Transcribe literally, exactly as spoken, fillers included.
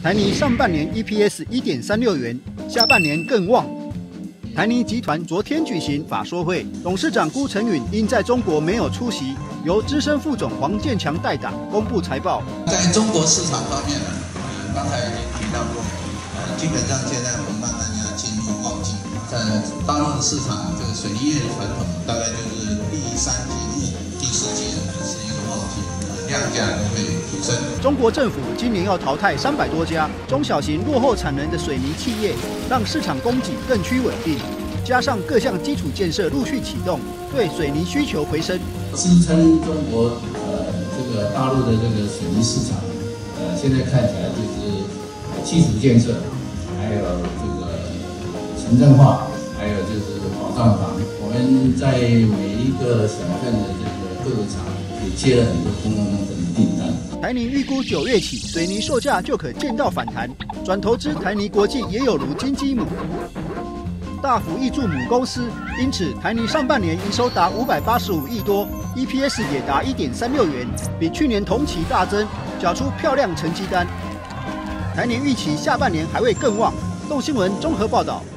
台泥上半年 E P S 一点三六元，下半年更旺。台泥集团昨天举行法说会，董事长辜成允因在中国没有出席，由资深副总黄建强代打公布财报。 在中国市场方面呢，呃，刚才已经提到过，呃，基本上现在我们慢慢要进入旺季。在大陆的市场，这个水泥业的传统大概就是第三季末、第四季是一个旺季，量价都会提升。 中国政府今年要淘汰三百多家中小型落后产能的水泥企业，让市场供给更趋稳定。加上各项基础建设陆续启动，对水泥需求回升， 支撑中国呃这个大陆的这个水泥市场，呃现在看起来就是基础建设，还有这个城镇化，还有就是保障房。我们在每一个省份的这个各个厂也接了很多公共工程的订单。 台泥预估九月起水泥售价就可见到反弹，转投资台泥国际也有如金鸡母。大幅挹注母公司，因此台泥上半年营收达五百八十五亿多 ，E P S 也达 一点三六元，比去年同期大增，缴出漂亮成绩单。台泥预期下半年还会更旺。动新闻综合报道。